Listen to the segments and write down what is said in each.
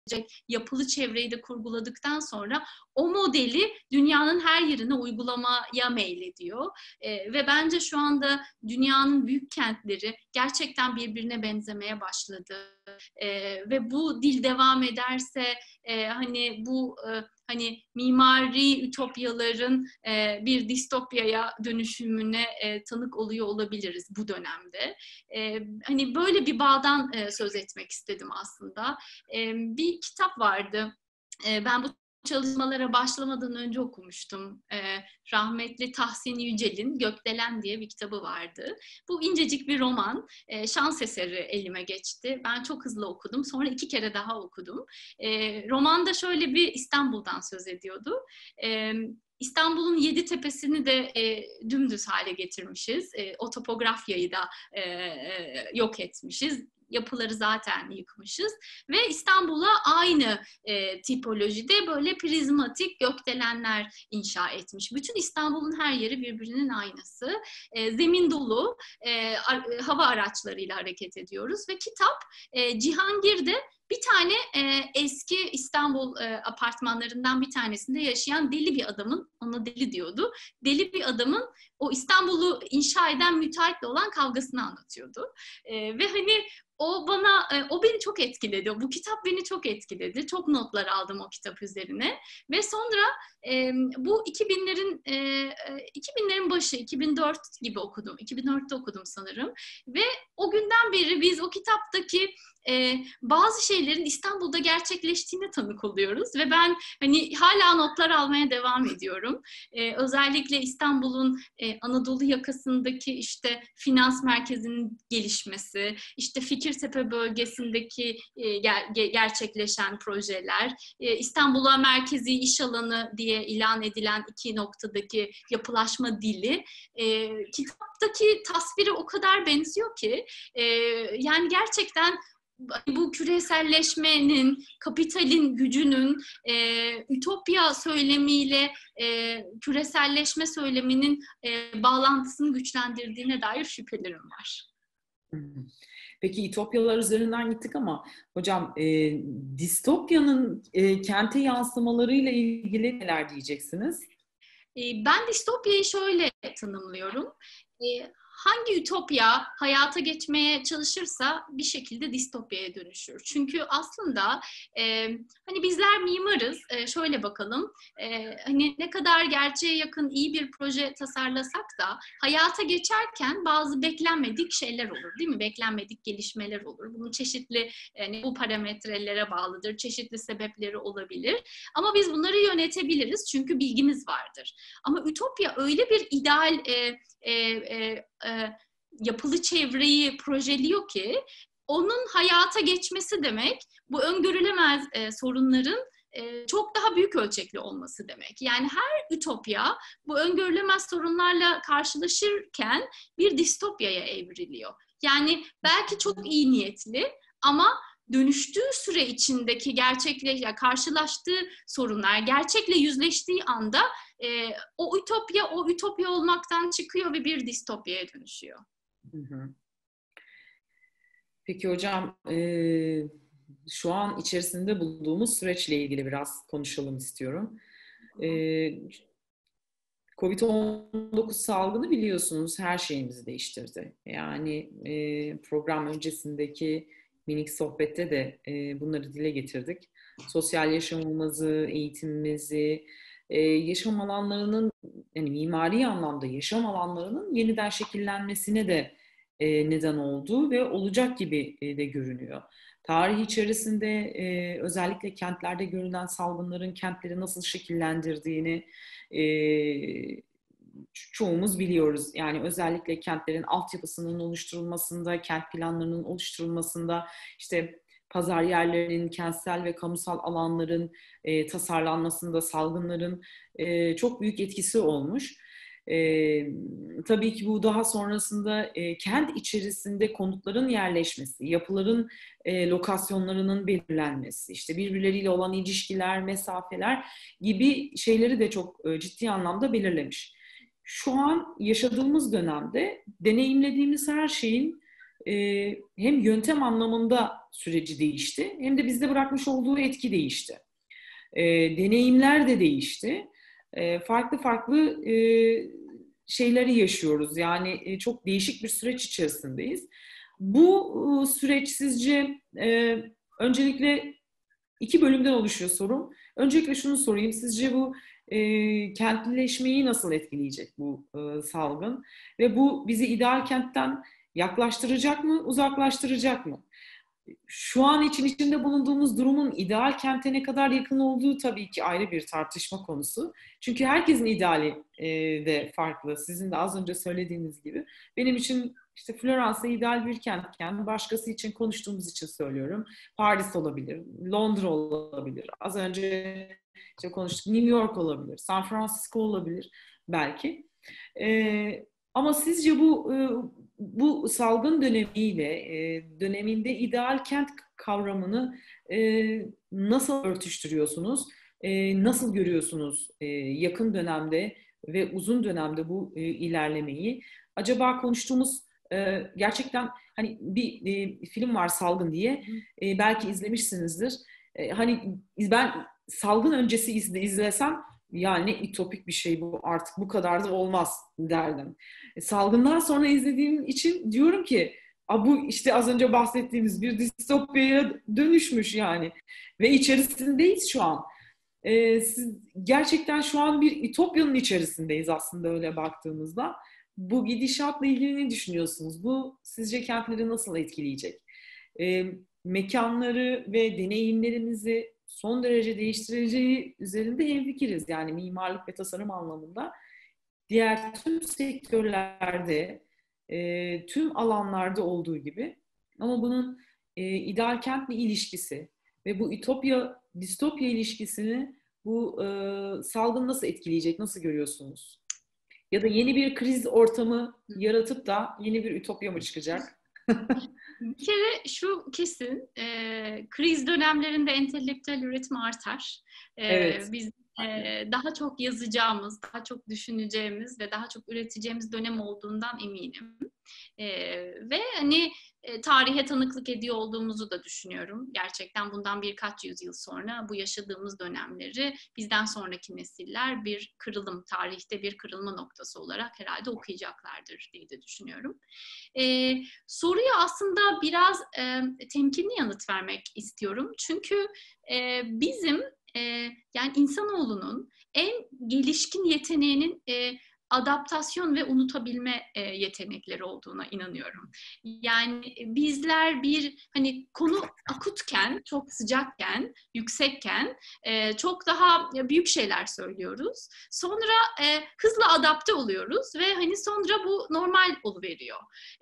yapılı çevreyi de kurguladıktan sonra o modeli dünyanın her yerine uygulamaya meylediyor. Ve bence şu anda dünyanın büyük kentleri gerçekten birbirine benzemeye başladı. Ve bu dil devam ederse hani mimari ütopyaların bir distopyaya dönüşümüne tanık oluyor olabiliriz bu dönemde. Hani böyle bir bağdan söz etmek istedim aslında. Bir kitap vardı. Ben bu çalışmalara başlamadan önce okumuştum. Rahmetli Tahsin Yücel'in Gökdelen diye bir kitabı vardı. Bu incecik bir roman. Şans eseri elime geçti. Ben çok hızlı okudum. Sonra 2 kere daha okudum. Romanda şöyle bir İstanbul'dan söz ediyordu. İstanbul'un 7 tepesini de dümdüz hale getirmişiz. O topografyayı da yok etmişiz. Yapıları zaten yıkmışız ve İstanbul'a aynı tipolojide böyle prizmatik gökdelenler inşa etmiş. Bütün İstanbul'un her yeri birbirinin aynısı. Zemin dolu hava araçlarıyla hareket ediyoruz ve kitap Cihangir'de bir tane eski İstanbul apartmanlarından bir tanesinde yaşayan deli bir adamın, ona deli diyordu, deli bir adamın o İstanbul'u inşa eden müteahhitle olan kavgasını anlatıyordu. Ve hani o beni çok etkiledi. Bu kitap beni çok etkiledi. Çok notlar aldım o kitap üzerine. Ve sonra bu 2000'lerin başı, 2004 gibi okudum. 2004'te okudum sanırım. Ve o günden beri biz o kitaptaki bazı şeylerin İstanbul'da gerçekleştiğine tanık oluyoruz. Ve ben hani hala notlar almaya devam ediyorum. Özellikle İstanbul'un Anadolu yakasındaki işte finans merkezinin gelişmesi, işte Fikirtepe bölgesindeki gerçekleşen projeler, İstanbul'a merkezi iş alanı diye ilan edilen 2 noktadaki yapılaşma dili, kitaptaki tasviri o kadar benziyor ki, yani gerçekten bu küreselleşmenin, kapitalin gücünün ütopya söylemiyle küreselleşme söyleminin bağlantısını güçlendirdiğine dair şüphelerim var. Peki ütopyalar üzerinden gittik ama hocam distopyanın kente yansımalarıyla ilgili neler diyeceksiniz? Ben distopyayı şöyle tanımlıyorum. Hangi ütopya hayata geçmeye çalışırsa bir şekilde distopyaya dönüşür. Çünkü aslında hani bizler mimarız. Şöyle bakalım. Hani ne kadar gerçeğe yakın iyi bir proje tasarlasak da hayata geçerken bazı beklenmedik şeyler olur, değil mi? Beklenmedik gelişmeler olur. Bunun çeşitli bu parametrelere bağlıdır. Çeşitli sebepleri olabilir. Ama biz bunları yönetebiliriz çünkü bilgimiz vardır. Ama ütopya öyle bir ideal yapılı çevreyi projeliyor ki onun hayata geçmesi demek bu öngörülemez sorunların çok daha büyük ölçekli olması demek. Yani her ütopya bu öngörülemez sorunlarla karşılaşırken bir distopyaya evriliyor. Yani belki çok iyi niyetli ama dönüştüğü süre içindeki karşılaştığı sorunlar, gerçekle yüzleştiği anda o ütopya olmaktan çıkıyor ve bir distopyaya dönüşüyor. Peki hocam, şu an içerisinde bulunduğumuz süreçle ilgili biraz konuşalım istiyorum. Covid-19 salgını biliyorsunuz her şeyimizi değiştirdi. Yani program öncesindeki minik sohbette de bunları dile getirdik. Sosyal yaşamımızı, eğitimimizi, yaşam alanlarının, yani mimari anlamda yaşam alanlarının yeniden şekillenmesine de neden oldu ve olacak gibi de görünüyor. Tarih içerisinde özellikle kentlerde görülen salgınların kentleri nasıl şekillendirdiğini çoğumuz biliyoruz. Yani özellikle kentlerin altyapısının oluşturulmasında, kent planlarının oluşturulmasında, işte pazar yerlerinin, kentsel ve kamusal alanların tasarlanmasında salgınların çok büyük etkisi olmuş. Tabii ki bu daha sonrasında kent içerisinde konutların yerleşmesi, yapıların lokasyonlarının belirlenmesi, işte birbirleriyle olan ilişkiler, mesafeler gibi şeyleri de çok ciddi anlamda belirlemiş. Şu an yaşadığımız dönemde deneyimlediğimiz her şeyin hem yöntem anlamında süreci değişti hem de bizde bırakmış olduğu etki değişti. Deneyimler de değişti. Farklı farklı şeyleri yaşıyoruz. Yani çok değişik bir süreç içerisindeyiz. Bu süreç sizce öncelikle 2 bölümden oluşuyor sorum. Öncelikle şunu sorayım. Sizce bu kentlileşmeyi nasıl etkileyecek bu salgın? Ve bu bizi ideal kentten yaklaştıracak mı, uzaklaştıracak mı? Şu an için içinde bulunduğumuz durumun ideal kente ne kadar yakın olduğu tabii ki ayrı bir tartışma konusu. Çünkü herkesin ideali de farklı. Sizin de az önce söylediğiniz gibi. Benim için işte Floransa ideal bir kentken, başkası için konuştuğumuz için söylüyorum. Paris olabilir, Londra olabilir. Az önce işte konuştuk, New York olabilir, San Francisco olabilir belki. Ama sizce bu salgın dönemiyle döneminde ideal kent kavramını nasıl örtüştürüyorsunuz? Nasıl görüyorsunuz yakın dönemde ve uzun dönemde bu ilerlemeyi? Acaba konuştuğumuz gerçekten hani bir film var Salgın diye, belki izlemişsinizdir. Hani ben salgın öncesi izlesem yani ütopik bir şey bu, artık bu kadar da olmaz derdim. Salgından sonra izlediğim için diyorum ki bu işte az önce bahsettiğimiz bir distopyaya dönüşmüş yani. Ve içerisindeyiz şu an. Siz gerçekten şu an bir ütopyanın içerisindeyiz aslında öyle baktığımızda. Bu gidişatla ilgili ne düşünüyorsunuz? Bu sizce kentleri nasıl etkileyecek? Mekanları ve deneyimlerimizi son derece değiştireceği üzerinde hemfikiriz. Yani mimarlık ve tasarım anlamında diğer tüm sektörlerde, tüm alanlarda olduğu gibi. Ama bunun ideal kentle ilişkisi ve bu ütopya-distopya ilişkisini bu salgın nasıl etkileyecek, nasıl görüyorsunuz? Ya da yeni bir kriz ortamı yaratıp da yeni bir ütopya mı çıkacak? Bir kere şu kesin, kriz dönemlerinde entelektüel üretim artar. Evet. Biz daha çok yazacağımız, daha çok düşüneceğimiz ve daha çok üreteceğimiz dönem olduğundan eminim. Ve hani tarihe tanıklık ediyor olduğumuzu da düşünüyorum. Gerçekten bundan birkaç yüzyıl sonra bu yaşadığımız dönemleri bizden sonraki nesiller bir kırılım, tarihte bir kırılma noktası olarak herhalde okuyacaklardır diye de düşünüyorum. Soruya aslında biraz temkinli yanıt vermek istiyorum. Çünkü bizim yani insanoğlunun en gelişkin yeteneğinin adaptasyon ve unutabilme yetenekleri olduğuna inanıyorum. Yani bizler bir hani konu akutken, çok sıcakken, yüksekken çok daha büyük şeyler söylüyoruz. Sonra hızla adapte oluyoruz ve hani sonra bu normal oluveriyor.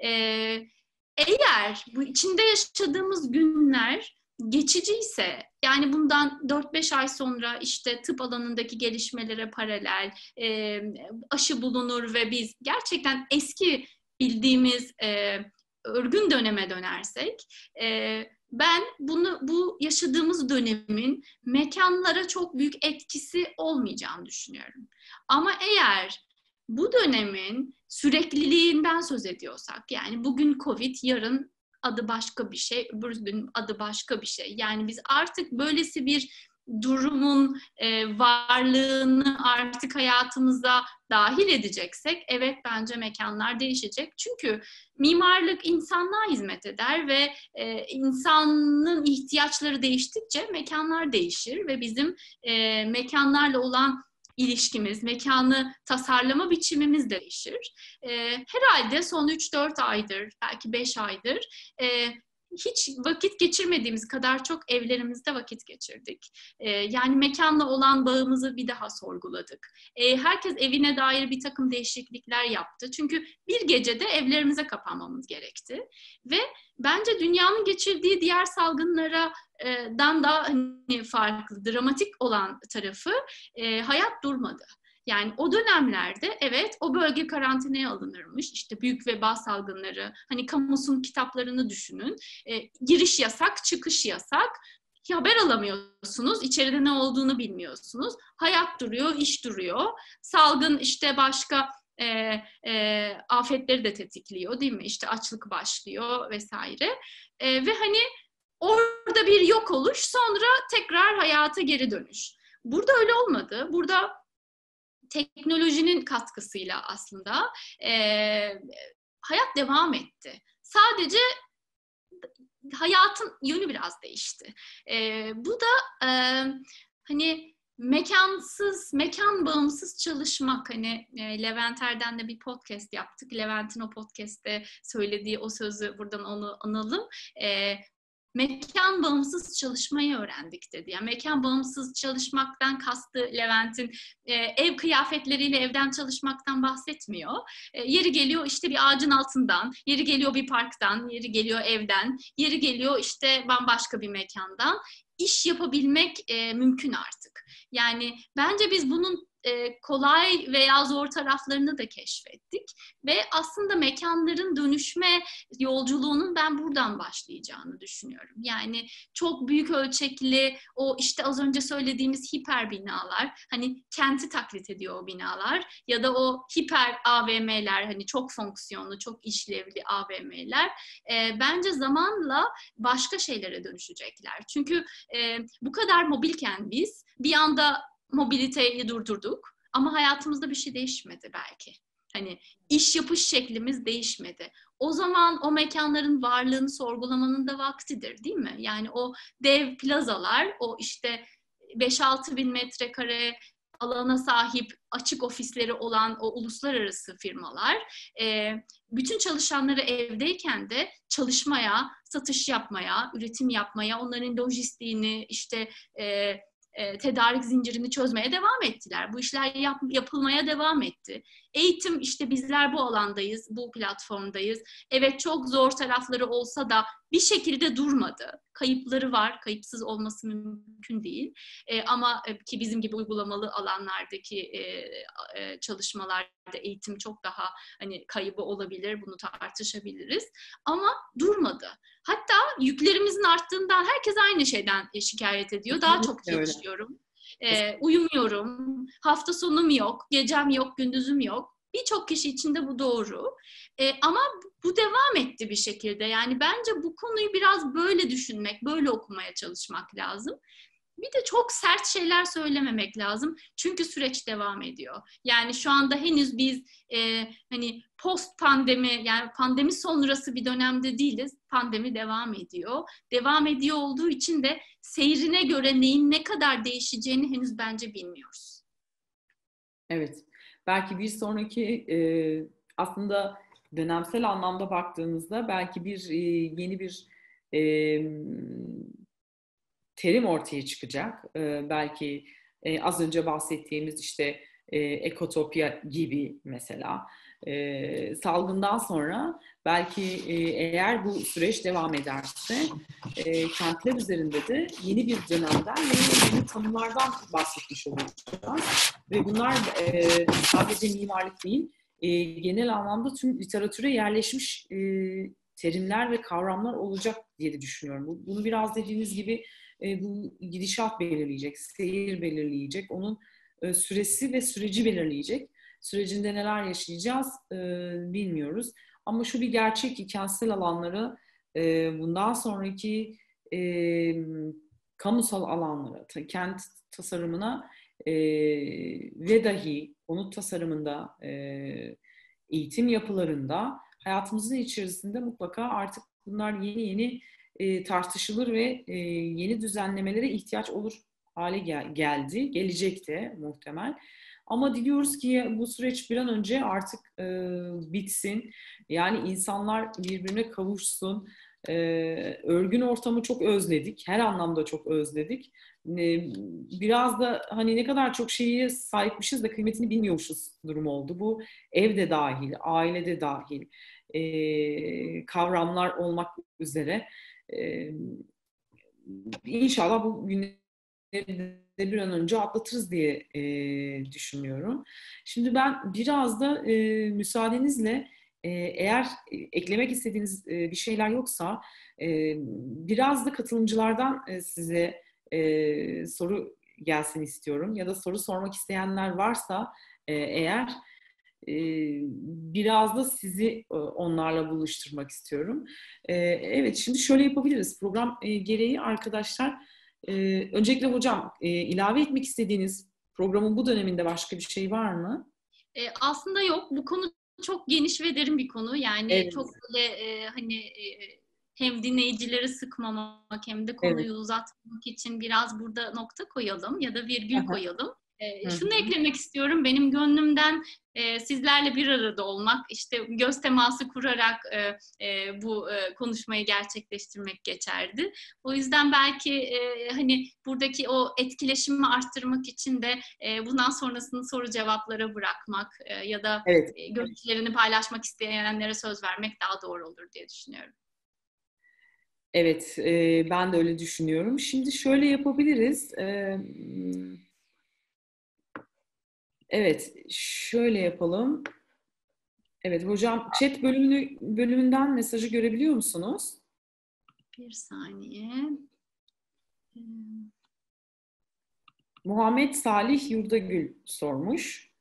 Eğer bu içinde yaşadığımız günler geçiciyse, yani bundan 4-5 ay sonra işte tıp alanındaki gelişmelere paralel aşı bulunur ve biz gerçekten eski bildiğimiz örgün döneme dönersek, ben bu yaşadığımız dönemin mekanlara çok büyük etkisi olmayacağını düşünüyorum. Ama eğer bu dönemin sürekliliğinden söz ediyorsak, yani bugün Covid, yarın adı başka bir şey, öbür gün adı başka bir şey. Yani biz artık böylesi bir durumun varlığını artık hayatımıza dahil edeceksek, evet bence mekanlar değişecek. Çünkü mimarlık insanlığa hizmet eder ve insanın ihtiyaçları değiştikçe mekanlar değişir ve bizim mekanlarla olan ilişkimiz, mekanı tasarlama biçimimiz de değişir. Herhalde son 3-4 aydır, belki 5 aydır hiç vakit geçirmediğimiz kadar çok evlerimizde vakit geçirdik. Yani mekanla olan bağımızı bir daha sorguladık. Herkes evine dair bir takım değişiklikler yaptı. Çünkü bir gecede evlerimize kapanmamız gerekti. Ve bence dünyanın geçirdiği diğer salgınlardan da hani farklı, dramatik olan tarafı hayat durmadı. Yani o dönemlerde evet o bölge karantinaya alınırmış. İşte büyük veba salgınları, hani kamusun kitaplarını düşünün. Giriş yasak, çıkış yasak. Haber alamıyorsunuz, içeride ne olduğunu bilmiyorsunuz. Hayat duruyor, iş duruyor. Salgın işte başka afetleri de tetikliyor değil mi? İşte açlık başlıyor vesaire. Ve hani orada bir yok oluş, sonra tekrar hayata geri dönüş. Burada öyle olmadı. Burada teknolojinin katkısıyla aslında hayat devam etti. Sadece hayatın yönü biraz değişti. Bu da hani mekan bağımsız çalışmak. Hani Levent Erden'le bir podcast yaptık. Levent'in o podcast'te söylediği o sözü buradan onu analım. Mekan bağımsız çalışmayı öğrendik dedi. Yani mekan bağımsız çalışmaktan kastı Levent'in ev kıyafetleriyle evden çalışmaktan bahsetmiyor. Yeri geliyor işte bir ağacın altından, yeri geliyor bir parktan, yeri geliyor evden, yeri geliyor işte bambaşka bir mekandan. İş yapabilmek mümkün artık. Yani bence biz bunun kolay veya zor taraflarını da keşfettik ve aslında mekanların dönüşme yolculuğunun ben buradan başlayacağını düşünüyorum. Yani çok büyük ölçekli o işte az önce söylediğimiz hiper binalar, hani kenti taklit ediyor o binalar ya da o hiper AVM'ler, hani çok fonksiyonlu, çok işlevli AVM'ler bence zamanla başka şeylere dönüşecekler. Çünkü bu kadar mobilken biz bir anda mobiliteyi durdurduk ama hayatımızda bir şey değişmedi belki. Hani iş yapış şeklimiz değişmedi. O zaman o mekanların varlığını sorgulamanın da vaktidir, değil mi? Yani o dev plazalar, o işte 5-6 bin metrekare alana sahip açık ofisleri olan o uluslararası firmalar bütün çalışanları evdeyken de çalışmaya, satış yapmaya, üretim yapmaya, onların lojistiğini işte tedarik zincirini çözmeye devam ettiler. Bu işler yapılmaya devam etti. Eğitim, işte bizler bu alandayız, bu platformdayız. Evet, çok zor tarafları olsa da bir şekilde durmadı. Kayıpları var, kayıpsız olması mümkün değil. Ama ki bizim gibi uygulamalı alanlardaki çalışmalarda eğitim çok daha hani kaybı olabilir, bunu tartışabiliriz. Ama durmadı. Hatta yüklerimizin arttığından herkes aynı şeyden şikayet ediyor. Daha çok çalışıyorum, uyumuyorum, hafta sonum yok, gecem yok, gündüzüm yok. Birçok kişi için de bu doğru. Ama bu devam etti bir şekilde. Yani bence bu konuyu biraz böyle düşünmek, böyle okumaya çalışmak lazım. Bir de çok sert şeyler söylememek lazım. Çünkü süreç devam ediyor. Yani şu anda henüz biz hani post pandemi, yani pandemi sonrası bir dönemde değiliz. Pandemi devam ediyor. Devam ediyor olduğu için de seyrine göre neyin ne kadar değişeceğini henüz bence bilmiyoruz. Evet. Belki bir sonraki aslında dönemsel anlamda baktığınızda belki yeni bir terim ortaya çıkacak. Belki az önce bahsettiğimiz işte ekotopya gibi mesela. Salgından sonra belki eğer bu süreç devam ederse kentler üzerinde de yeni bir dönemden ve yeni tanımlardan bahsetmiş olacağız. Ve bunlar sadece mimarlık değil, genel anlamda tüm literatüre yerleşmiş terimler ve kavramlar olacak diye düşünüyorum. Bunu biraz dediğiniz gibi bu gidişat belirleyecek, seyir belirleyecek, onun süresi ve süreci belirleyecek. Sürecinde neler yaşayacağız bilmiyoruz. Ama şu bir gerçek ki kentsel alanları bundan sonraki kamusal alanlara, kent tasarımına ve dahi konut tasarımında, eğitim yapılarında hayatımızın içerisinde mutlaka artık bunlar yeni tartışılır ve yeni düzenlemelere ihtiyaç olur hale geldi. Gelecek de muhtemel. Ama diliyoruz ki bu süreç bir an önce artık bitsin. Yani insanlar birbirine kavuşsun. Örgün ortamı çok özledik. Her anlamda çok özledik. Biraz da hani ne kadar çok şeyi sahipmişiz de kıymetini bilmiyormuşuz durum oldu. Bu evde dahil, ailede dahil kavramlar olmak üzere. İnşallah bu günleri de bir an önce atlatırız diye düşünüyorum. Şimdi ben biraz da müsaadenizle eğer eklemek istediğiniz bir şeyler yoksa biraz da katılımcılardan size soru gelsin istiyorum. Ya da soru sormak isteyenler varsa eğer biraz da sizi onlarla buluşturmak istiyorum. Evet, şimdi şöyle yapabiliriz. Program gereği arkadaşlar, öncelikle hocam ilave etmek istediğiniz programın bu döneminde başka bir şey var mı? Aslında yok. Bu konu çok geniş ve derin bir konu. Yani Evet, çok böyle hani hem dinleyicileri sıkmamak hem de evet. konuyu uzatmak için biraz burada nokta koyalım ya da virgül Aha, koyalım. hı Şunu hı. eklemek istiyorum. Benim gönlümden sizlerle bir arada olmak, işte göz teması kurarak bu konuşmayı gerçekleştirmek geçerdi. O yüzden belki hani buradaki o etkileşimi arttırmak için de bundan sonrasını soru cevaplara bırakmak ya da Evet, görüntülerini paylaşmak isteyenlere söz vermek daha doğru olur diye düşünüyorum. evet, ben de öyle düşünüyorum. Şimdi şöyle yapabiliriz. Evet, şöyle yapalım. Evet hocam, chat bölümünden mesajı görebiliyor musunuz? Bir saniye. Muhammed Salih Yurdagül sormuş.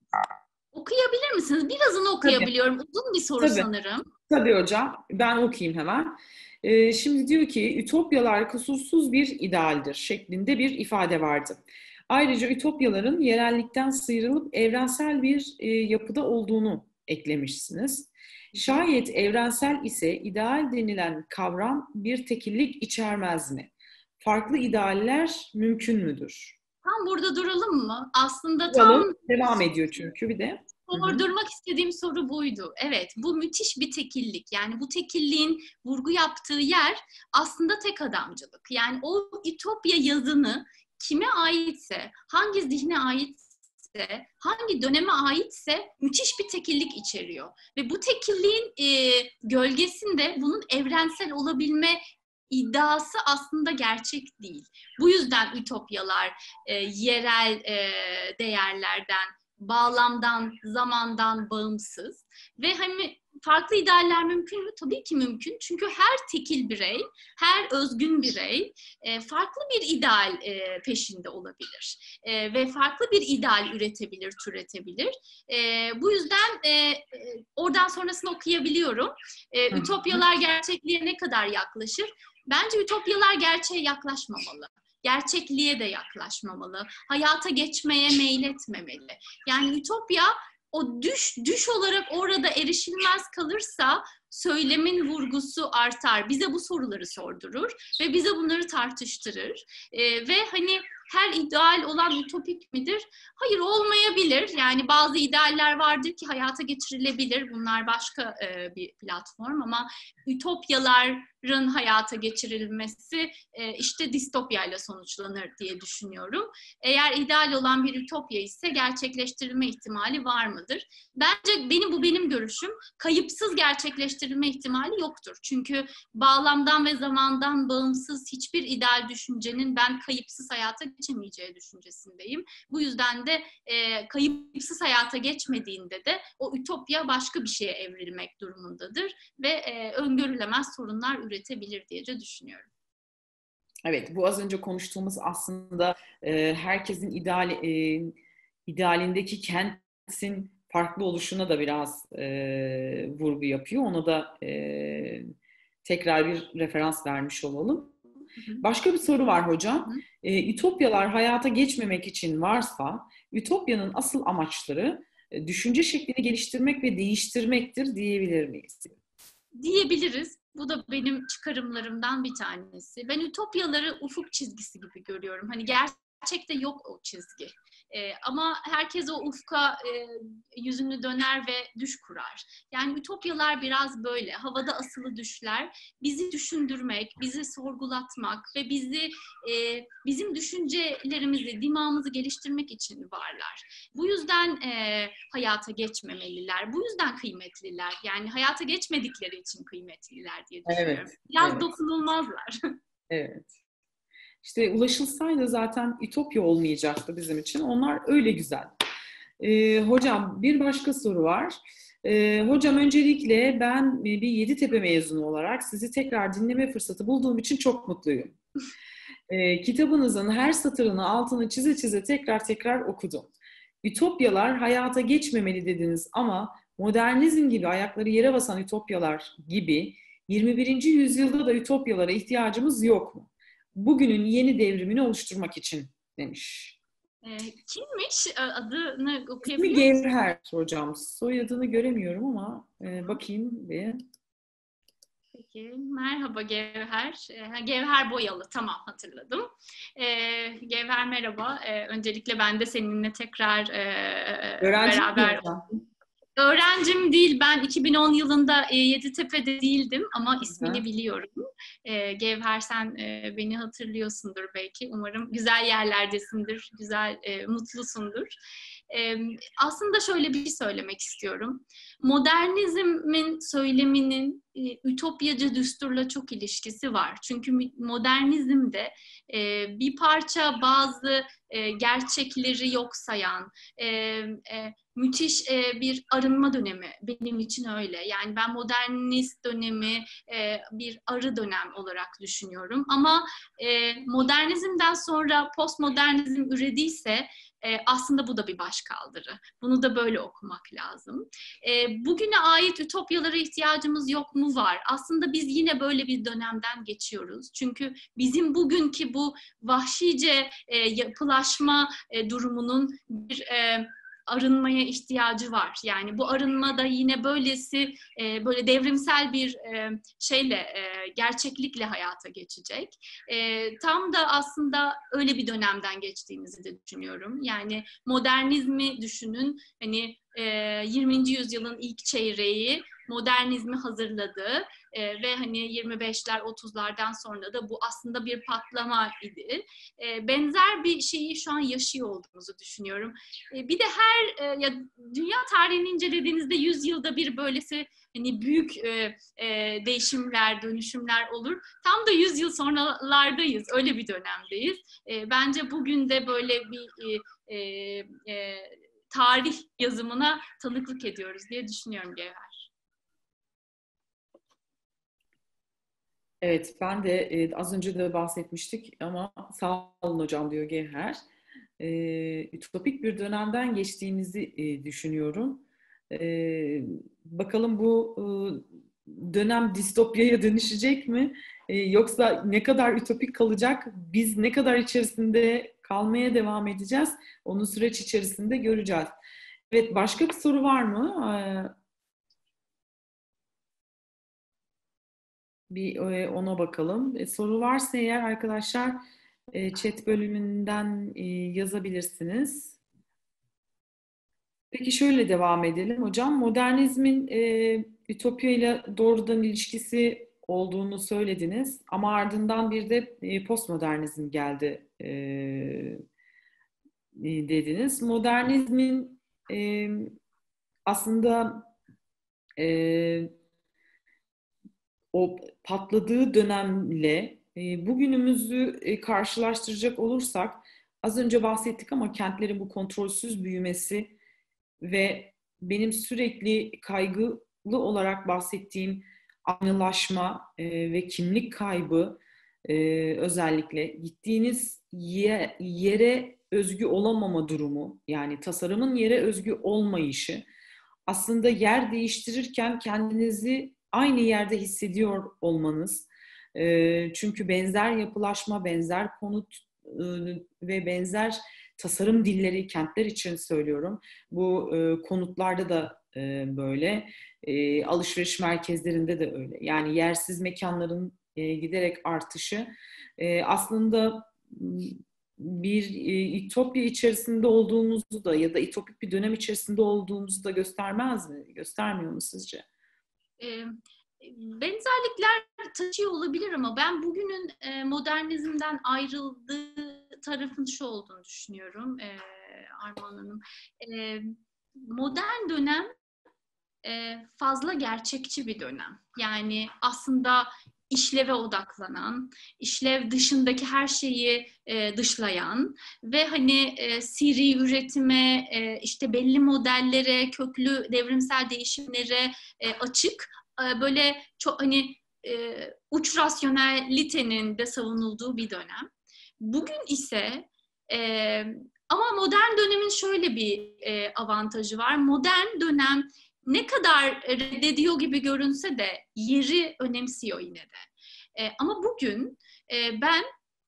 Okuyabilir misiniz? Birazını Tabii, okuyabiliyorum. Uzun bir soru tabii. sanırım. Tabii hocam, ben okuyayım hemen. Şimdi diyor ki, ütopyalar kusursuz bir idealdir şeklinde bir ifade vardı. Ayrıca ütopyaların yerellikten sıyrılıp evrensel bir yapıda olduğunu eklemişsiniz. Şayet evrensel ise ideal denilen kavram bir tekillik içermez mi? Farklı idealler mümkün müdür? Tam burada duralım mı? Aslında Duralım. tam Devam ediyor çünkü bir de. Hı hı. sordurmak istediğim soru buydu. Evet, bu müthiş bir tekillik. Yani bu tekilliğin vurgu yaptığı yer aslında tek adamcılık. Yani o ütopya yazını kime aitse, hangi zihne aitse, hangi döneme aitse müthiş bir tekillik içeriyor. Ve bu tekilliğin gölgesinde bunun evrensel olabilme iddiası aslında gerçek değil. Bu yüzden ütopyalar yerel değerlerden, bağlamdan, zamandan bağımsız ve hani farklı idealler mümkün mü? Tabii ki mümkün. Çünkü her tekil birey, her özgün birey farklı bir ideal peşinde olabilir. Ve farklı bir ideal üretebilir, türetebilir. Bu yüzden oradan sonrasını okuyabiliyorum. Hı hı. Ütopyalar gerçekliğe ne kadar yaklaşır? Bence ütopyalar gerçeğe yaklaşmamalı. Gerçekliğe de yaklaşmamalı. Hayata geçmeye meyletmemeli. Yani ütopya o düş olarak orada erişilmez kalırsa söylemin vurgusu artar. Bize bu soruları sordurur ve bize bunları tartıştırır. Ve hani her ideal olan ütopik midir? Hayır, olmayabilir. Yani bazı idealler vardır ki hayata geçirilebilir. Bunlar başka bir platform ama ütopyaların hayata geçirilmesi işte distopyayla sonuçlanır diye düşünüyorum. Eğer ideal olan bir ütopya ise gerçekleştirilme ihtimali var mıdır? Bence benim görüşüm, kayıpsız gerçekleştirilme ihtimali yoktur. Çünkü bağlamdan ve zamandan bağımsız hiçbir ideal düşüncenin ben kayıpsız hayata geçemeyeceği düşüncesindeyim. Bu yüzden de kayıpsız hayata geçmediğinde de o ütopya başka bir şeye evrilmek durumundadır ve öngörülemez sorunlar üretebilir diye düşünüyorum. Evet, bu az önce konuştuğumuz aslında herkesin idealindeki kentin farklı oluşuna da biraz vurgu yapıyor. Ona da tekrar bir referans vermiş olalım. Hı hı. Başka bir soru var hocam. Hı hı. Ütopyalar hayata geçmemek için varsa, ütopyanın asıl amaçları düşünce şeklini geliştirmek ve değiştirmektir diyebilir miyiz? Diyebiliriz. Bu da benim çıkarımlarımdan bir tanesi. Ben ütopyaları ufuk çizgisi gibi görüyorum. Hani gerçekte yok o çizgi. Ama herkes o ufka yüzünü döner ve düş kurar. Yani ütopyalar biraz böyle. Havada asılı düşler. Bizi düşündürmek, bizi sorgulatmak ve bizim düşüncelerimizi, dimağımızı geliştirmek için varlar. Bu yüzden hayata geçmemeliler. Bu yüzden kıymetliler. Yani hayata geçmedikleri için kıymetliler diye düşünüyorum. Evet, Biraz evet, dokunulmazlar. evet. İşte ulaşılsaydı zaten ütopya olmayacaktı bizim için. Onlar öyle güzel. Hocam bir başka soru var. Hocam öncelikle ben bir Yeditepe mezunu olarak sizi tekrar dinleme fırsatı bulduğum için çok mutluyum. Kitabınızın her satırını altını çize çize tekrar tekrar okudum. ütopyalar hayata geçmemeli dediniz ama modernizm gibi ayakları yere basan ütopyalar gibi 21. yüzyılda da ütopyalara ihtiyacımız yok mu? Bugünün yeni devrimini oluşturmak için demiş. Kimmiş? Adını İsmi okuyabilir misin? Gevher hocam. Soyadını göremiyorum ama bakayım bir. Peki, merhaba Gevher. Gevher Boyalı, tamam hatırladım. Gevher merhaba. Öncelikle ben de seninle tekrar Öğrenci mi beraber... hocam? Öğrencim değil, ben 2010 yılında Yeditepe'de değildim ama ismini Hı. biliyorum. Gevher sen beni hatırlıyorsundur belki. Umarım güzel yerlerdesindir, güzel, mutlusundur. Aslında şöyle bir şey söylemek istiyorum. Modernizmin söyleminin ütopyacı düsturla çok ilişkisi var. Çünkü modernizmde bir parça bazı gerçekleri yok sayan, müthiş bir arınma dönemi benim için öyle. Yani ben modernist dönemi bir arı dönem olarak düşünüyorum. Ama modernizmden sonra postmodernizm ürediyse aslında bu da bir başkaldırı. Bunu da böyle okumak lazım. Bugüne ait ütopyalara ihtiyacımız yok mu? Var. Aslında biz yine böyle bir dönemden geçiyoruz. Çünkü bizim bugünkü bu vahşice yapılaşma durumunun bir arınmaya ihtiyacı var. Yani bu arınma da yine böylesi böyle devrimsel bir şeyle, gerçeklikle hayata geçecek. Tam da aslında öyle bir dönemden geçtiğimizi de düşünüyorum. Yani modernizmi düşünün, hani 20. yüzyılın ilk çeyreği modernizmi hazırladı ve hani 25'ler 30'lardan sonra da bu aslında bir patlama idi. Benzer bir şeyi şu an yaşıyor olduğumuzu düşünüyorum. Bir de ya dünya tarihini incelediğinizde 100 yılda bir böylesi hani büyük değişimler, dönüşümler olur. Tam da 100 yıl sonralardayız, öyle bir dönemdeyiz. Bence bugün de böyle bir tarih yazımına tanıklık ediyoruz diye düşünüyorum Gevher. Evet, ben de az önce de bahsetmiştik ama sağ olun hocam diyor Gevher. Ütopik bir dönemden geçtiğimizi düşünüyorum. Bakalım bu dönem distopyaya dönüşecek mi? Yoksa ne kadar ütopik kalacak? Biz ne kadar içerisinde kalmaya devam edeceğiz? Onu süreç içerisinde göreceğiz. Evet, başka bir soru var mı? Bir ona bakalım. Soru varsa eğer arkadaşlar chat bölümünden yazabilirsiniz. Peki şöyle devam edelim hocam. Modernizmin Ütopya ile doğrudan ilişkisi olduğunu söylediniz. Ama ardından bir de postmodernizm geldi dediniz. Modernizmin aslında o patladığı dönemle bugünümüzü karşılaştıracak olursak az önce bahsettik ama kentlerin bu kontrolsüz büyümesi ve benim sürekli kaygılı olarak bahsettiğim aynılaşma ve kimlik kaybı, özellikle gittiğiniz yere özgü olamama durumu, yani tasarımın yere özgü olmayışı, aslında yer değiştirirken kendinizi aynı yerde hissediyor olmanız. Çünkü benzer yapılaşma, benzer konut ve benzer tasarım dilleri kentler için söylüyorum. Bu konutlarda da böyle, alışveriş merkezlerinde de öyle. Yani yersiz mekanların giderek artışı aslında bir ütopya içerisinde olduğumuzu da ya da ütopik bir dönem içerisinde olduğumuzu da göstermez mi? Göstermiyor mu sizce? Benzerlikler taşıyor olabilir ama ben bugünün modernizmden ayrıldığı tarafın şu olduğunu düşünüyorum Armağan Hanım. Modern dönem fazla gerçekçi bir dönem. Yani aslında işleve odaklanan, işlev dışındaki her şeyi dışlayan ve hani seri üretime, işte belli modellere, köklü devrimsel değişimlere açık, böyle çok hani uç rasyonelitenin de savunulduğu bir dönem. Bugün ise Ama modern dönemin şöyle bir avantajı var. Modern dönem ne kadar reddediyor gibi görünse de yeri önemsiyor yine de. Ama bugün ben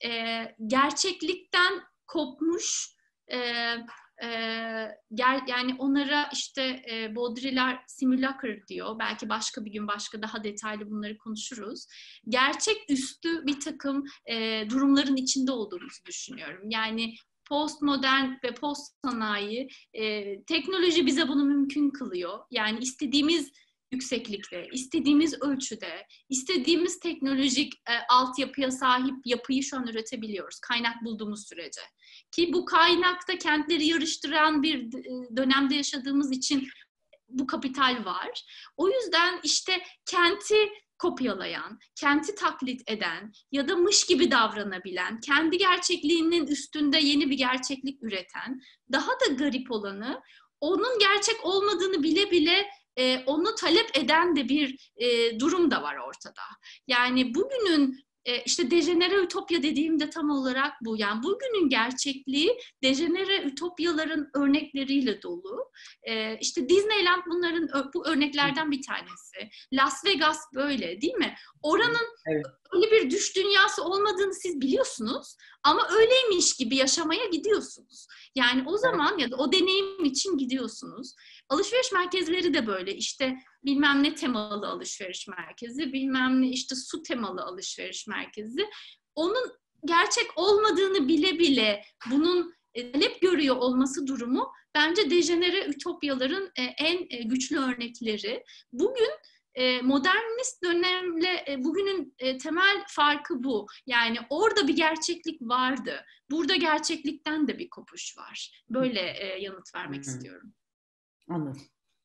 gerçeklikten kopmuş, e, e, yani onlara işte Baudrillard simulacre diyor. Belki başka bir gün başka daha detaylı bunları konuşuruz. Gerçek üstü bir takım durumların içinde olduğumuzu düşünüyorum. Yani postmodern ve post sanayi, teknoloji bize bunu mümkün kılıyor. Yani istediğimiz yükseklikte, istediğimiz ölçüde, istediğimiz teknolojik altyapıya sahip yapıyı şu an üretebiliyoruz. Kaynak bulduğumuz sürece. Ki bu kaynakta kentleri yarıştıran bir dönemde yaşadığımız için bu kapital var. O yüzden işte kenti kopyalayan, kenti taklit eden ya da mış gibi davranabilen, kendi gerçekliğinin üstünde yeni bir gerçeklik üreten, daha da garip olanı, onun gerçek olmadığını bile bile onu talep eden de bir durum da var ortada. Yani bugünün işte dejenere ütopya dediğimde tam olarak bu. Yani bugünün gerçekliği dejenere ütopyaların örnekleriyle dolu. İşte Disneyland bunların bu örneklerden bir tanesi. Las Vegas böyle, değil mi? Oranın Evet. öyle bir düş dünyası olmadığını siz biliyorsunuz ama öyleymiş gibi yaşamaya gidiyorsunuz. Yani o zaman ya da o deneyim için gidiyorsunuz. Alışveriş merkezleri de böyle, işte bilmem ne temalı alışveriş merkezi, bilmem ne işte su temalı alışveriş merkezi. Onun gerçek olmadığını bile bile bunun talep görüyor olması durumu bence dejenere ütopyaların en güçlü örnekleri. Bugün modernist dönemle bugünün temel farkı bu. Yani orada bir gerçeklik vardı. Burada gerçeklikten de bir kopuş var. Böyle yanıt vermek istiyorum. Anladım.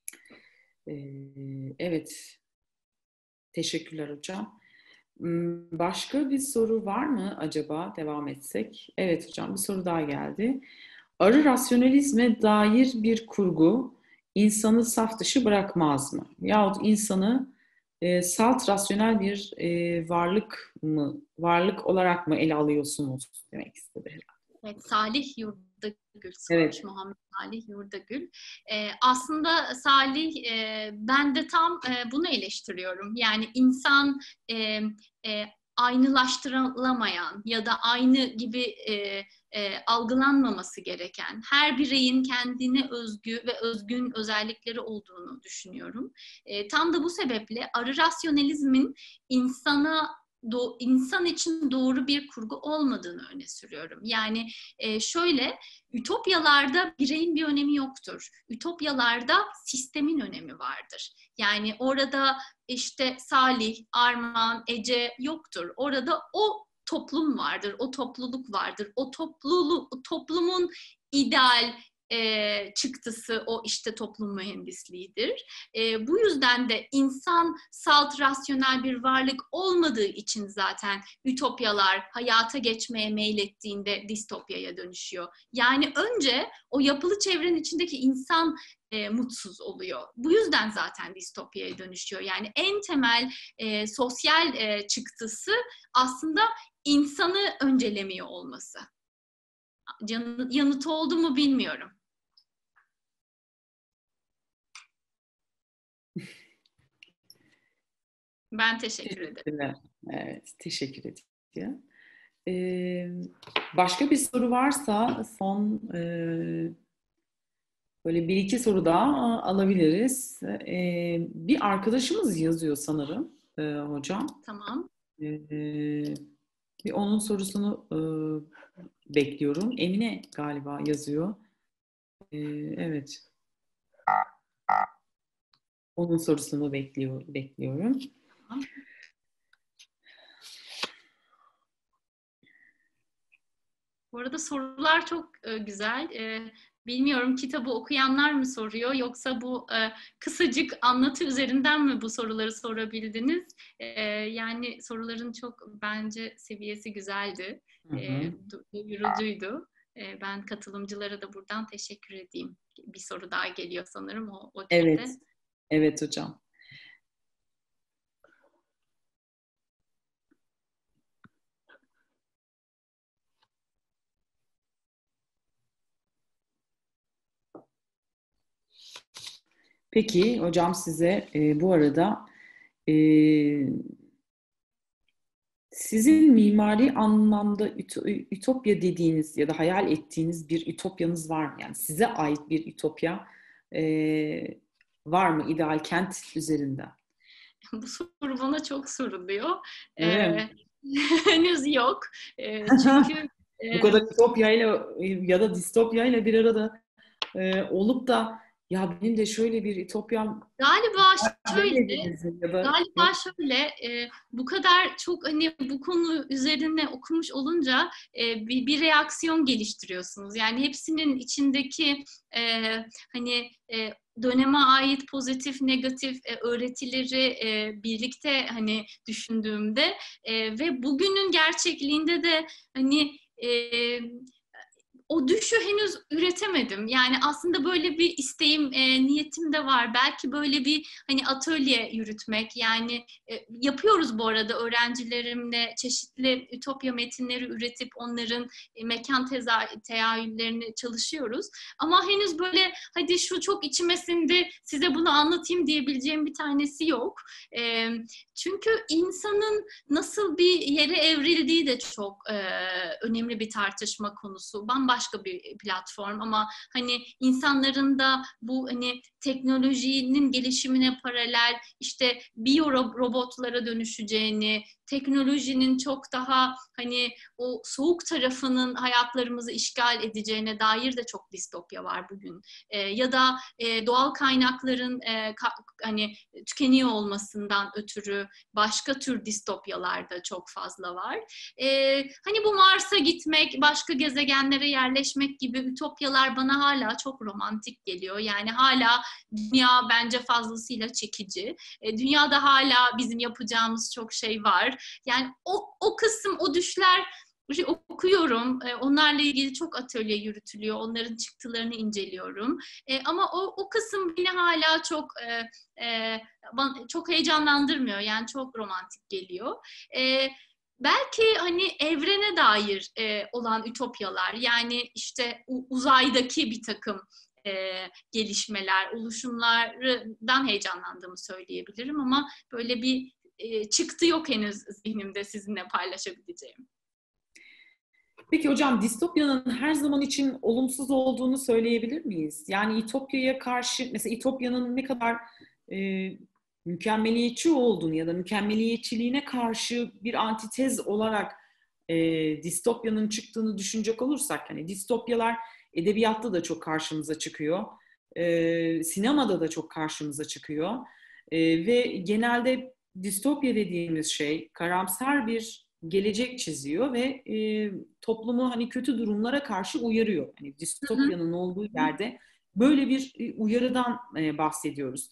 Evet. Teşekkürler hocam. Başka bir soru var mı acaba? Devam etsek. Evet hocam, bir soru daha geldi. Arı rasyonalizme dair bir kurgu insanı saf dışı bırakmaz mı? Yahut insanı salt rasyonel bir varlık olarak mı ele alıyorsunuz demek istedi herhalde. Evet, Salih Yurdagül sormuş, Evet. Muhammed Salih Yurdagül. Aslında Salih, ben de tam bunu eleştiriyorum. Yani insan aynılaştırılamayan ya da aynı gibi algılanmaması gereken, her bireyin kendine özgü ve özgün özellikleri olduğunu düşünüyorum. Tam da bu sebeple arı rasyonalizmin insan için doğru bir kurgu olmadığını öne sürüyorum. Yani şöyle, ütopyalarda bireyin bir önemi yoktur. Ütopyalarda sistemin önemi vardır. Yani orada işte Salih, Arman, Ece yoktur. Orada o toplum vardır, o topluluk vardır. O toplumun ideal çıktısı o işte toplum mühendisliğidir. Bu yüzden de insan salt rasyonel bir varlık olmadığı için zaten ütopyalar hayata geçmeye meylettiğinde distopyaya dönüşüyor. Yani önce o yapılı çevrenin içindeki insan mutsuz oluyor. Bu yüzden zaten distopyaya dönüşüyor. Yani en temel sosyal çıktısı aslında insanı öncelemiyor olması. Yanıtı oldu mu bilmiyorum. Ben teşekkür ederim. Evet, teşekkür ederim. Başka bir soru varsa son böyle bir iki soru daha alabiliriz. Bir arkadaşımız yazıyor sanırım hocam. Tamam. Bir onun sorusunu bekliyorum. Emine galiba yazıyor. Evet. Onun sorusunu bekliyorum. Tamam. Bu arada sorular çok güzel. Bilmiyorum, kitabı okuyanlar mı soruyor yoksa bu kısacık anlatı üzerinden mi bu soruları sorabildiniz? Yani soruların çok bence seviyesi güzeldi. Hı hı. Doyurucuydu. Ben katılımcılara da buradan teşekkür edeyim. Bir soru daha geliyor sanırım o chatte. Evet. Evet hocam. Peki hocam size bu arada e, sizin mimari anlamda ütopya dediğiniz ya da hayal ettiğiniz bir ütopyanız var mı? Yani size ait bir ütopya e, var mı ideal kent üzerinde? Bu soru bana çok soruluyor. Öyle mi? Henüz yok. Çünkü Bu kadar ütopyayla ya da distopyayla bir arada olup da ya benim de şöyle bir ütopyam galiba şöyle, demediğiniz ya da Galiba şöyle, bu kadar çok hani bu konu üzerine okumuş olunca bir reaksiyon geliştiriyorsunuz. Yani hepsinin içindeki hani döneme ait pozitif, negatif öğretileri birlikte hani düşündüğümde ve bugünün gerçekliğinde de hani o düşü henüz üretemedim. Yani aslında böyle bir isteğim, niyetim de var. Belki böyle bir hani atölye yürütmek. Yani yapıyoruz bu arada öğrencilerimle çeşitli ütopya metinleri üretip onların mekan teayüllerini çalışıyoruz. Ama henüz böyle hadi şu çok içime sindi size bunu anlatayım diyebileceğim bir tanesi yok. Çünkü insanın nasıl bir yere evrildiği de çok önemli bir tartışma konusu. Bambaşka bir platform ama hani insanların da bu hani teknolojinin gelişimine paralel işte biyorobotlara dönüşeceğini, teknolojinin çok daha hani o soğuk tarafının hayatlarımızı işgal edeceğine dair de çok distopya var bugün. Ya da doğal kaynakların hani tükeniyor olmasından ötürü başka tür distopyalar da çok fazla var. Hani bu Mars'a gitmek, başka gezegenlere yerleşmek gibi ütopyalar bana hala çok romantik geliyor. Yani hala dünya bence fazlasıyla çekici. Dünyada hala bizim yapacağımız çok şey var. Yani o kısım, o düşler okuyorum. Onlarla ilgili çok atölye yürütülüyor. Onların çıktılarını inceliyorum. Ama o kısım beni hala çok heyecanlandırmıyor. Yani çok romantik geliyor. Belki hani evrene dair olan ütopyalar, yani işte uzaydaki bir takım gelişmeler, oluşumlardan heyecanlandığımı söyleyebilirim ama böyle bir çıktı yok henüz zihnimde sizinle paylaşabileceğim. Peki hocam distopyanın her zaman için olumsuz olduğunu söyleyebilir miyiz? Yani İtopya'ya karşı mesela İtopya'nın ne kadar e, mükemmeliyetçi olduğunu ya da mükemmeliyetçiliğine karşı bir antitez olarak distopyanın çıktığını düşünecek olursak hani distopyalar edebiyatta da çok karşımıza çıkıyor. Sinemada da çok karşımıza çıkıyor. Ve genelde distopya dediğimiz şey karamsar bir gelecek çiziyor ve toplumu hani kötü durumlara karşı uyarıyor. Hani Hı hı. distopyanın olduğu yerde böyle bir uyarıdan bahsediyoruz.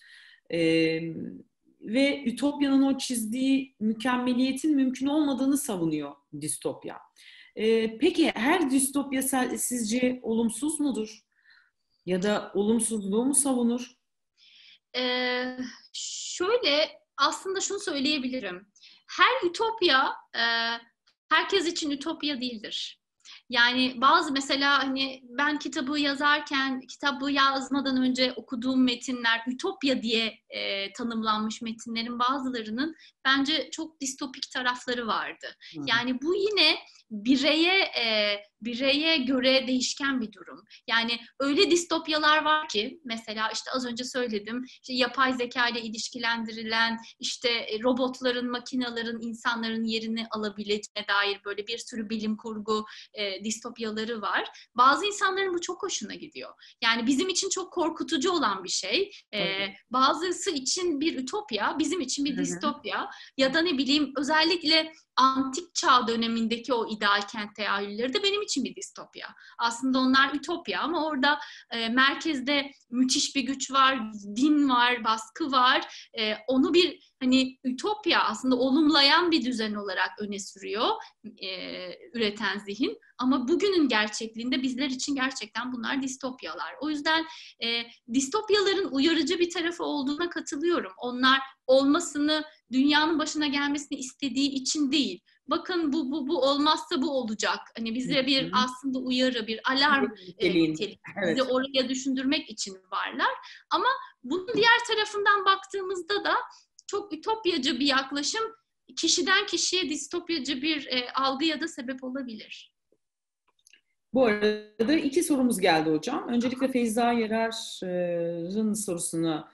Ve Ütopya'nın o çizdiği mükemmeliyetin mümkün olmadığını savunuyor distopya. Peki her distopya sizce olumsuz mudur? Ya da olumsuzluğu mu savunur? Ee, Şöyle aslında şunu söyleyebilirim. Her ütopya herkes için ütopya değildir. Yani bazı mesela hani ben kitabı yazmadan önce okuduğum metinler ütopya diye tanımlanmış metinlerin bazılarının bence çok distopik tarafları vardı. Hı. Yani bu yine bireye göre değişken bir durum. Yani öyle distopyalar var ki mesela işte az önce söyledim işte yapay zeka ile ilişkilendirilen işte robotların, makinelerin insanların yerini alabileceğine dair böyle bir sürü bilim kurgu distopyaları var. Bazı insanların bu çok hoşuna gidiyor. Yani bizim için çok korkutucu olan bir şey. Bazısı için bir ütopya, bizim için bir distopya. Ya da ne bileyim özellikle antik çağ dönemindeki o ideal kent teayülleri de benim için bir distopya. Aslında onlar ütopya ama orada merkezde müthiş bir güç var, din var, baskı var. Onu bir hani ütopya aslında olumlayan bir düzen olarak öne sürüyor üreten zihin. Ama bugünün gerçekliğinde bizler için gerçekten bunlar distopyalar. O yüzden distopyaların uyarıcı bir tarafı olduğuna katılıyorum. Onlar olmasını, dünyanın başına gelmesini istediği için değil. bakın bu olmazsa bu olacak. Hani bize bir aslında uyarı, bir alarm niteliği. Bizi oraya düşündürmek için varlar. Ama bunun diğer tarafından baktığımızda da çok ütopyacı bir yaklaşım kişiden kişiye distopyacı bir algıya da sebep olabilir. Bu arada 2 sorumuz geldi hocam. Öncelikle Feyza Yarar'ın sorusunu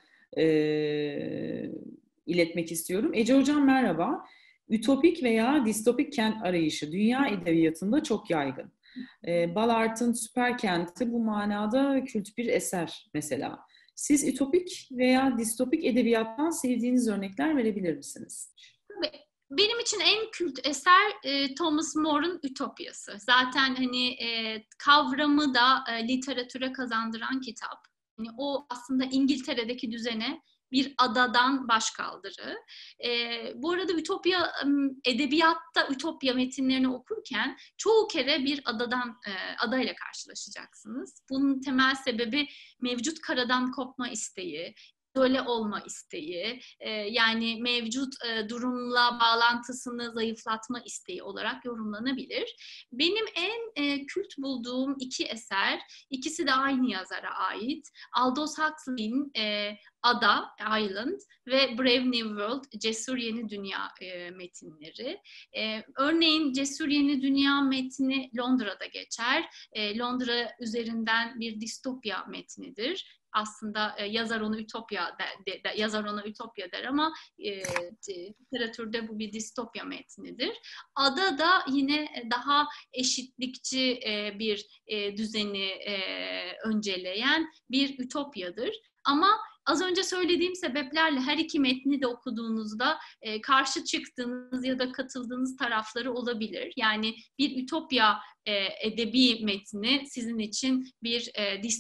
iletmek istiyorum. Ece hocam merhaba. Ütopik veya distopik kent arayışı dünya edebiyatında çok yaygın. Ballart'ın Süperkent'i bu manada kült bir eser mesela. Siz ütopik veya distopik edebiyattan sevdiğiniz örnekler verebilir misiniz? Benim için en kült eser Thomas More'un Ütopyası. Zaten hani kavramı da literatüre kazandıran kitap. Yani o aslında İngiltere'deki düzene bir adadan başkaldırı. Bu arada Ütopya, edebiyatta Ütopya metinlerini okurken çoğu kere bir adayla karşılaşacaksınız. Bunun temel sebebi mevcut karadan kopma isteği, izole olma isteği, yani mevcut durumla bağlantısını zayıflatma isteği olarak yorumlanabilir. Benim en kült bulduğum 2 eser, ikisi de aynı yazara ait. Aldous Huxley'in Ada, Island ve Brave New World, Cesur Yeni Dünya metinleri. Örneğin Cesur Yeni Dünya metni Londra'da geçer. Londra üzerinden bir distopya metnidir. Aslında yazar ona ütopya der ama literatürde bu bir distopya metnidir. Ada da yine daha eşitlikçi bir düzeni önceleyen bir ütopyadır. Ama az önce söylediğim sebeplerle her 2 metni de okuduğunuzda karşı çıktığınız ya da katıldığınız tarafları olabilir. Bir ütopya edebi metni sizin için bir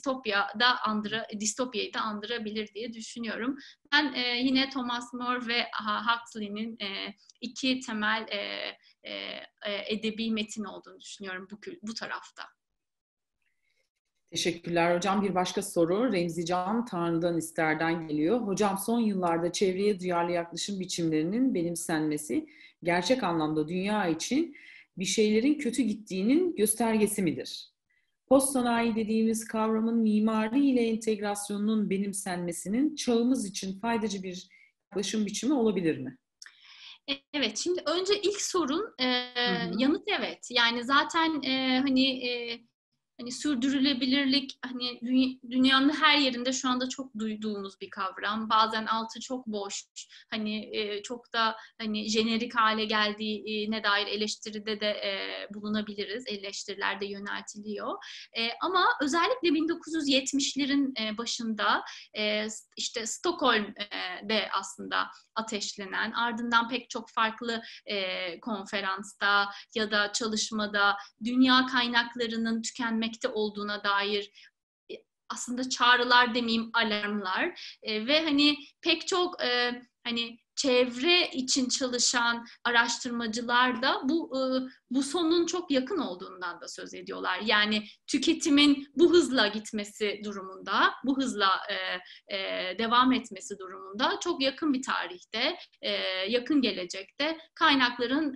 distopyayı da andırabilir diye düşünüyorum. Ben yine Thomas More ve Huxley'nin 2 temel edebi metin olduğunu düşünüyorum bu tarafta. Teşekkürler hocam. Bir başka soru Remzi Can Tanrı'dan İster'den geliyor. Hocam son yıllarda çevreye duyarlı yaklaşım biçimlerinin benimsenmesi gerçek anlamda dünya için bir şeylerin kötü gittiğinin göstergesi midir? Postsanayi dediğimiz kavramın mimari ile entegrasyonunun benimsenmesinin çağımız için faydacı bir yaklaşım biçimi olabilir mi? Evet, şimdi önce ilk sorun yanıt evet. Yani zaten hani sürdürülebilirlik hani dünyanın her yerinde şu anda çok duyduğumuz bir kavram. Bazen altı çok boş, hani çok da hani jenerik hale geldiğine dair eleştiride de bulunabiliriz. Eleştiriler de yöneltiliyor. Ama özellikle 1970'lerin başında işte Stockholm'de aslında ateşlenen, ardından pek çok farklı konferansta ya da çalışmada dünya kaynaklarının tükenmekte olduğuna dair aslında çağrılar demeyeyim, alarmlar ve hani pek çok hani çevre için çalışan araştırmacılar da bu sonun çok yakın olduğundan da söz ediyorlar. Yani tüketimin bu hızla gitmesi durumunda, bu hızla devam etmesi durumunda çok yakın bir tarihte, yakın gelecekte kaynakların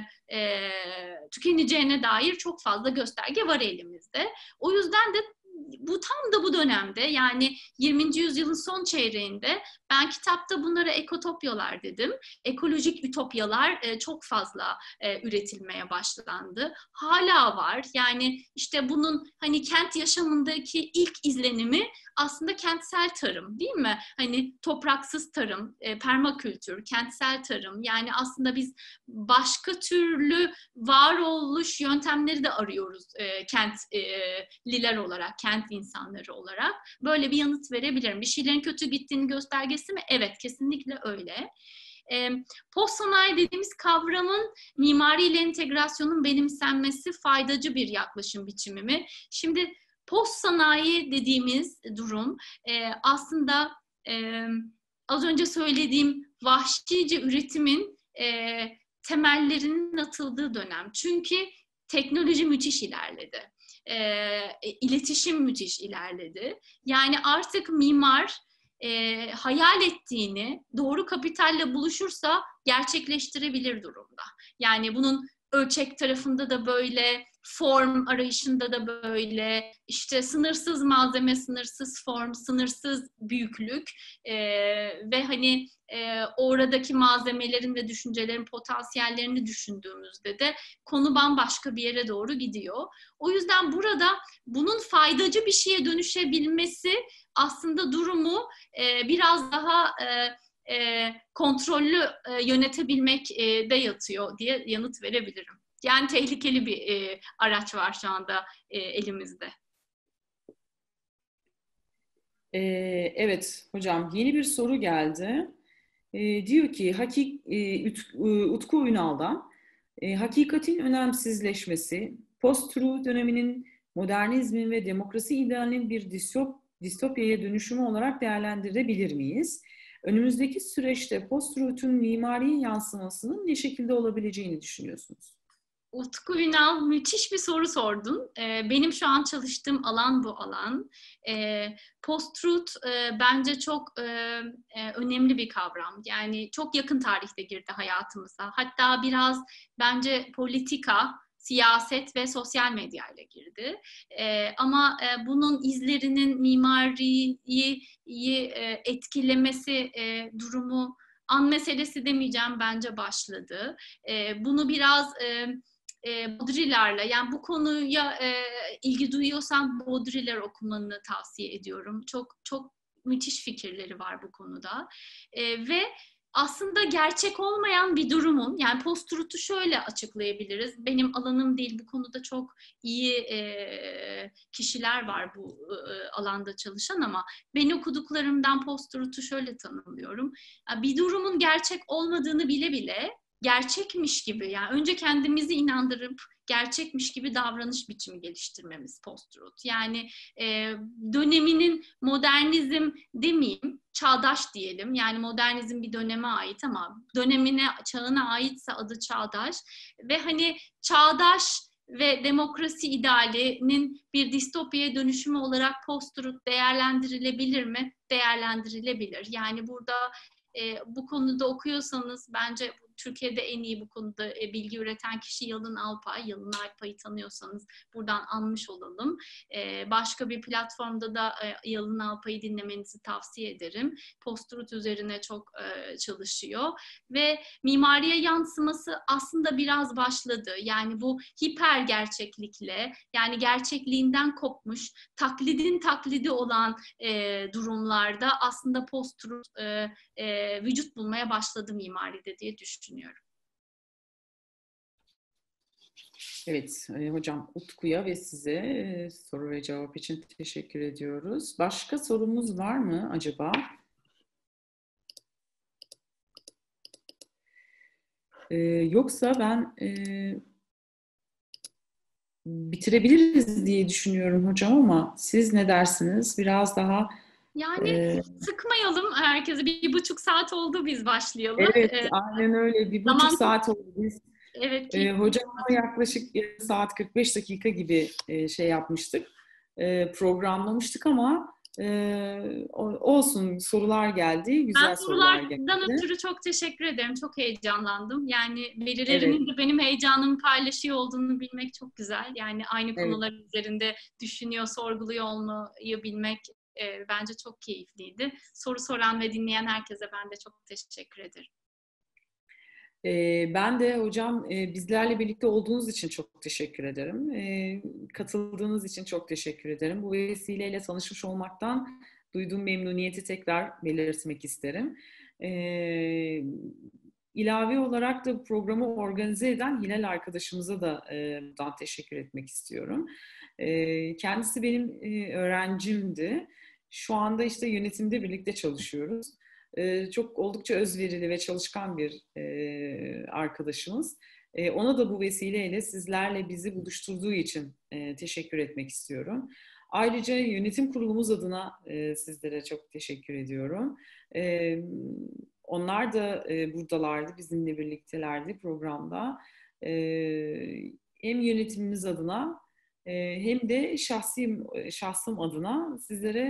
tükeneceğine dair çok fazla gösterge var elimizde. O yüzden de bu tam da bu dönemde, yani 20. yüzyılın son çeyreğinde ben kitapta bunlara ekotopyalar dedim. Ekolojik ütopyalar çok fazla üretilmeye başlandı. Hala var. Yani işte bunun hani kent yaşamındaki ilk izlenimi aslında kentsel tarım, değil mi? Hani topraksız tarım, permakültür, kentsel tarım. Yani aslında biz başka türlü varoluş yöntemleri de arıyoruz kentliler olarak, kent insanları olarak. Böyle bir yanıt verebilirim. Bir şeylerin kötü gittiğini göstergesi mi? Evet, kesinlikle öyle. Postsanayi dediğimiz kavramın mimariyle entegrasyonun benimsenmesi faydacı bir yaklaşım biçimi mi? Şimdi postsanayi dediğimiz durum aslında az önce söylediğim vahşice üretimin temellerinin atıldığı dönem. Çünkü teknoloji müthiş ilerledi. İletişim müthiş ilerledi. Yani artık mimar hayal ettiğini doğru kapitalle buluşursa gerçekleştirebilir durumda. Yani bunun ölçek tarafında da böyle, form arayışında da böyle, işte sınırsız malzeme, sınırsız form, sınırsız büyüklük ve hani oradaki malzemelerin ve düşüncelerin potansiyellerini düşündüğümüzde de konu bambaşka bir yere doğru gidiyor. O yüzden burada bunun faydacı bir şeye dönüşebilmesi aslında durumu biraz daha kontrollü yönetebilmek de yatıyor diye yanıt verebilirim. Yani tehlikeli bir araç var şu anda elimizde. Evet hocam, yeni bir soru geldi. Diyor ki Utku Ünal'dan hakikatin önemsizleşmesi, post-truth döneminin modernizmin ve demokrasi idealinin bir distopyaya dönüşümü olarak değerlendirebilir miyiz? Önümüzdeki süreçte post-truth'un mimari yansımasının ne şekilde olabileceğini düşünüyorsunuz? Utku Ünal, müthiş bir soru sordun. Benim şu an çalıştığım alan bu alan. Post-truth bence çok önemli bir kavram. Yani çok yakın tarihte girdi hayatımıza. Hatta biraz bence politika, siyaset ve sosyal medyayla girdi. Ama bunun izlerinin mimariyi etkilemesi durumu an meselesi demeyeceğim, bence başladı. Bunu biraz Baudrillard'la, yani bu konuya ilgi duyuyorsan Baudrillard okumanı tavsiye ediyorum. Çok çok müthiş fikirleri var bu konuda. Ve aslında gerçek olmayan bir durumun, yani post-truth'u şöyle açıklayabiliriz. Benim alanım değil, bu konuda çok iyi kişiler var bu alanda çalışan, ama ben okuduklarımdan post-truth'u şöyle tanımlıyorum. Bir durumun gerçek olmadığını bile bile gerçekmiş gibi, yani önce kendimizi inandırıp gerçekmiş gibi davranış biçimi geliştirmemiz post-truth. Yani döneminin modernizm demeyeyim, çağdaş diyelim. Yani modernizm bir döneme ait ama dönemine, çağına aitse adı çağdaş. Ve hani çağdaş ve demokrasi idealinin bir distopyaya dönüşümü olarak post-truth değerlendirilebilir mi? Değerlendirilebilir. Yani burada bu konuda okuyorsanız bence Türkiye'de en iyi bu konuda bilgi üreten kişi Yalın Alpay. Yalın Alpay'ı tanıyorsanız buradan anmış olalım. Başka bir platformda da Yalın Alpay'ı dinlemenizi tavsiye ederim. Post-truth üzerine çok çalışıyor. Ve mimariye yansıması aslında biraz başladı. Yani bu hiper gerçeklikle, yani gerçekliğinden kopmuş, taklidin taklidi olan durumlarda aslında post-truth vücut bulmaya başladı mimaride diye düşünüyorum. Evet hocam, Utku'ya ve size soru ve cevap için teşekkür ediyoruz. Başka sorumuz var mı acaba? Yoksa ben bitirebiliriz diye düşünüyorum hocam, ama siz ne dersiniz? Biraz daha yani sıkmayalım herkese. 1,5 saat oldu biz başlayalım. evet, aynen öyle. 1,5 Zaman saat oldu biz. evet Hocamla yaklaşık saat 45 dakika gibi şey yapmıştık. Programlamıştık ama olsun, sorular geldi. Ben Güzel sorular sorulardan geldi. ötürü çok teşekkür ederim. Çok heyecanlandım. Yani Evet, birilerinin de benim heyecanımı paylaşıyor olduğunu bilmek çok güzel. Yani aynı evet. konular üzerinde düşünüyor, sorguluyor olmayı bilmek bence çok keyifliydi. Soru soran ve dinleyen herkese ben de çok teşekkür ederim. Ben de hocam bizlerle birlikte olduğunuz için çok teşekkür ederim. Katıldığınız için çok teşekkür ederim. Bu vesileyle tanışmış olmaktan duyduğum memnuniyeti tekrar belirtmek isterim. İlave olarak da programı organize eden Hilal arkadaşımıza da buradan teşekkür etmek istiyorum. Kendisi benim öğrencimdi. Şu anda işte yönetimde birlikte çalışıyoruz. Çok oldukça özverili ve çalışkan bir arkadaşımız. Ona da bu vesileyle sizlerle bizi buluşturduğu için teşekkür etmek istiyorum. Ayrıca yönetim kurulumuz adına sizlere çok teşekkür ediyorum. Onlar da buradalardı, bizimle birliktelerdi programda. Hem yönetimimiz adına hem de şahsım adına sizlere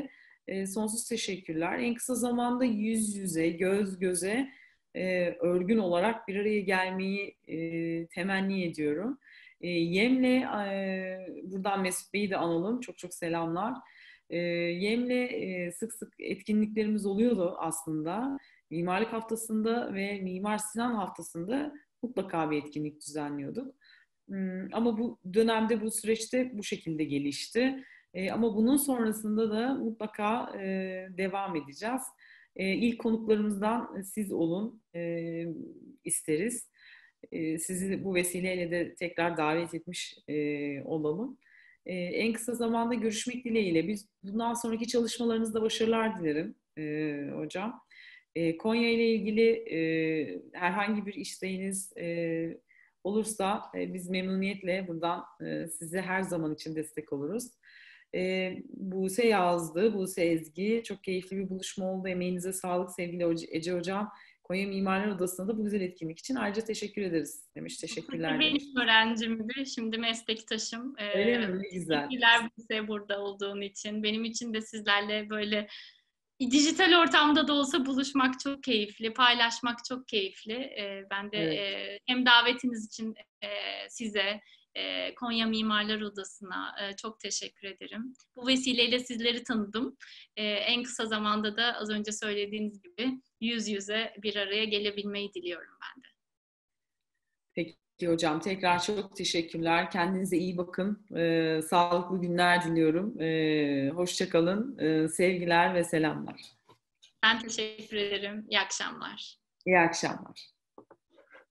Sonsuz teşekkürler. En kısa zamanda yüz yüze, göz göze örgün olarak bir araya gelmeyi temenni ediyorum. Yem'le buradan Mesut Bey'i de analım. Çok çok selamlar. Yem'le sık sık etkinliklerimiz oluyordu aslında. Mimarlık Haftası'nda ve Mimar Sinan Haftası'nda mutlaka bir etkinlik düzenliyorduk. Ama bu dönemde, bu süreçte bu şekilde gelişti. Ama bunun sonrasında da mutlaka devam edeceğiz. İlk konuklarımızdan siz olun isteriz. Sizi bu vesileyle de tekrar davet etmiş olalım. En kısa zamanda görüşmek dileğiyle. Biz bundan sonraki çalışmalarınızda başarılar dilerim hocam. Konya ile ilgili herhangi bir isteğiniz olursa biz memnuniyetle buradan size her zaman için destek oluruz. Buse yazdı, Buse Ezgi. Çok keyifli bir buluşma oldu. Emeğinize sağlık sevgili Ece Hocam. Konya Mimarlar Odası'na da bu güzel etkinlik için ayrıca teşekkür ederiz demiş. Teşekkürler demiş. Benim öğrencimdi, şimdi meslektaşım. Öyle mi? Ne güzel. Teşekkürler Buse burada olduğun için. Benim için de sizlerle böyle dijital ortamda da olsa buluşmak çok keyifli, paylaşmak çok keyifli. Ben de evet, hem davetiniz için size, Konya Mimarlar Odası'na çok teşekkür ederim. Bu vesileyle sizleri tanıdım. En kısa zamanda da az önce söylediğiniz gibi yüz yüze bir araya gelebilmeyi diliyorum ben de. Peki hocam, tekrar çok teşekkürler. Kendinize iyi bakın. Sağlıklı günler diliyorum. Hoşça kalın. Sevgiler ve selamlar. Ben teşekkür ederim. İyi akşamlar. İyi akşamlar.